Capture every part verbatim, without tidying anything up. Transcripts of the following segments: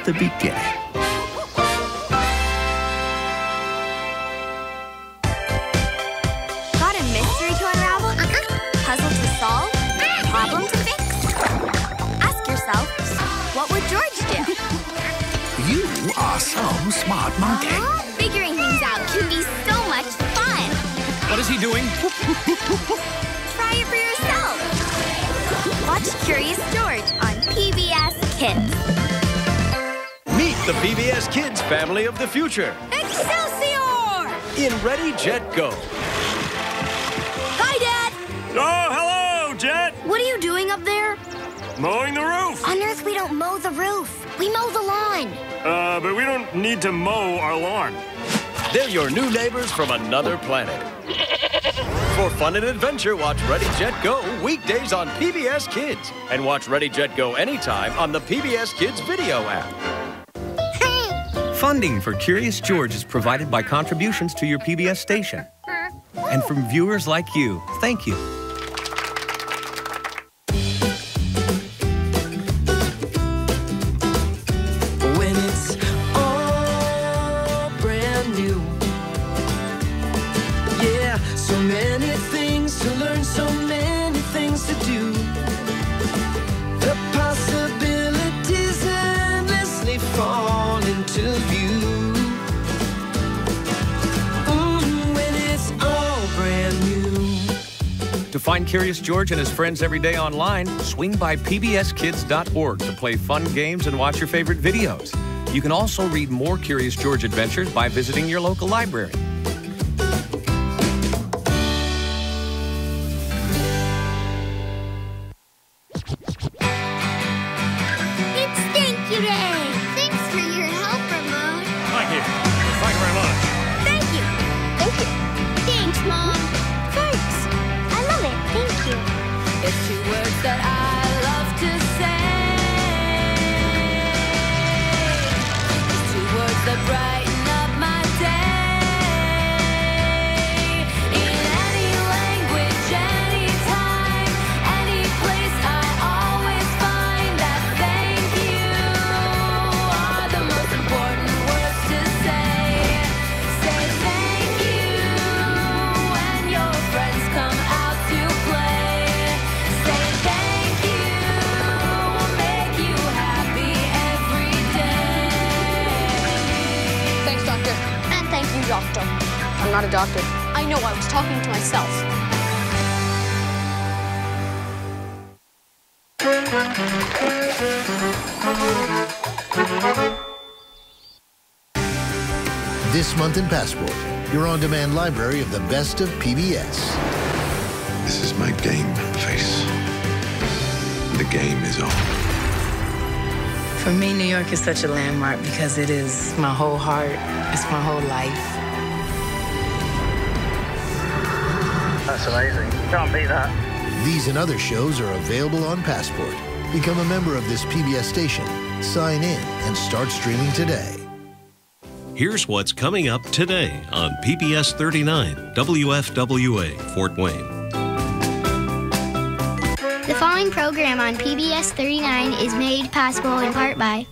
just the beginning. Got a mystery to unravel? Uh-huh. Puzzle to solve? Problem to fix? Ask yourself, what would George do? You are some smart monkey. Uh-huh. Figuring things out can be so much fun. What is he doing? Try it for yourself. Watch Curious George on P B S Kids. Meet the P B S Kids family of the future. Excelsior! In Ready, Jet, Go. Hi, Dad. Oh, hello, Jet. What are you doing up there? Mowing the roof. On Earth, we don't mow the roof. We mow the lawn. Uh, but we don't need to mow our lawn. They're your new neighbors from another planet. For fun and adventure, watch Ready, Jet, Go weekdays on P B S Kids. And watch Ready, Jet, Go anytime on the P B S Kids video app. Funding for Curious George is provided by contributions to your P B S station. And from viewers like you, thank you. When it's all brand new. Yeah, so many things to learn, so many things to do. The possibilities endlessly fall into view. Mm, when it's all brand new. To find Curious George and his friends every day online, swing by P B S kids dot org to play fun games and watch your favorite videos. You can also read more Curious George adventures by visiting your local library. It's Thank You Day. Thanks for your help, Ramon. Thank you. Thank you very much. Thank you. Thank you. Thanks, Mom. Thanks. I love it. Thank you. It's two words that I love to say. It's two words that brighten up my day. In any language, any time, any place, I always find that thank you are the most important words to say. Say thank you when your friends come out to play. Say thank you will make you happy every day. Thanks, Doctor. And thank you, Doctor. I'm not a doctor. I know, I was talking to myself. This month in Passport, your on-demand library of the best of P B S. This is my game face. The game is on. For me, New York is such a landmark because it is my whole heart. It's my whole life. That's amazing. Can't beat that. These and other shows are available on Passport. Become a member of this P B S station, sign in, and start streaming today. Here's what's coming up today on P B S thirty-nine, W F W A, Fort Wayne. The following program on P B S thirty-nine is made possible in part by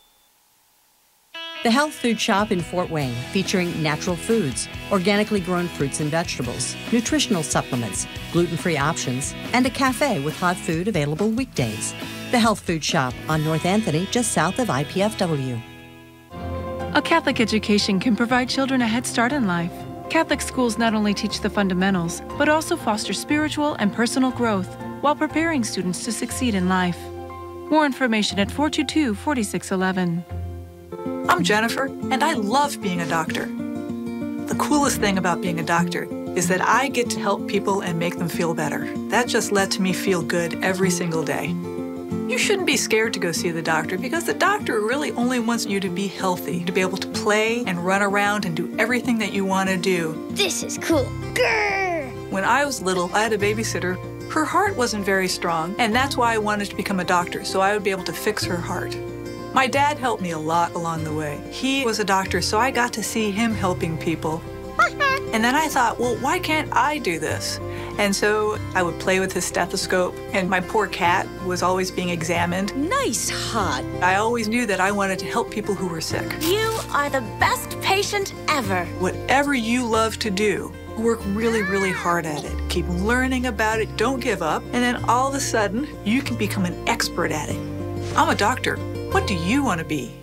The Health Food Shop in Fort Wayne, featuring natural foods, organically grown fruits and vegetables, nutritional supplements, gluten-free options, and a cafe with hot food available weekdays. The Health Food Shop on North Anthony, just south of I P F W. A Catholic education can provide children a head start in life. Catholic schools not only teach the fundamentals, but also foster spiritual and personal growth while preparing students to succeed in life. More information at four two two, four six one one. I'm Jennifer, and I love being a doctor. The coolest thing about being a doctor is that I get to help people and make them feel better. That just lets me feel good every single day. You shouldn't be scared to go see the doctor because the doctor really only wants you to be healthy, to be able to play and run around and do everything that you want to do. This is cool. Grrr. When I was little, I had a babysitter. Her heart wasn't very strong, and that's why I wanted to become a doctor, so I would be able to fix her heart. My dad helped me a lot along the way. He was a doctor, so I got to see him helping people. And then I thought, well, why can't I do this? And so I would play with his stethoscope, and my poor cat was always being examined. Nice hot. I always knew that I wanted to help people who were sick. You are the best patient ever. Whatever you love to do, work really, really hard at it. Keep learning about it, don't give up, and then all of a sudden, you can become an expert at it. I'm a doctor. What do you want to be?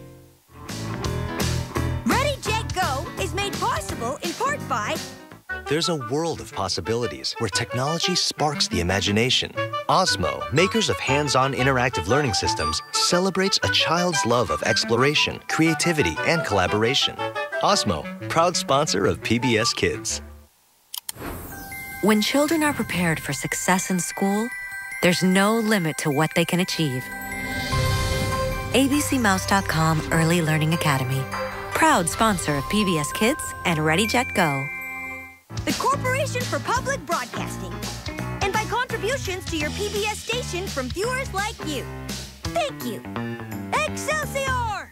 Ready, Jet, Go is made possible in part by... There's a world of possibilities where technology sparks the imagination. Osmo, makers of hands-on interactive learning systems, celebrates a child's love of exploration, creativity, and collaboration. Osmo, proud sponsor of P B S Kids. When children are prepared for success in school, there's no limit to what they can achieve. A B C Mouse dot com Early Learning Academy, proud sponsor of P B S Kids and Ready, Jet, Go. The Corporation for Public Broadcasting, and by contributions to your P B S station from viewers like you. Thank you. Excelsior!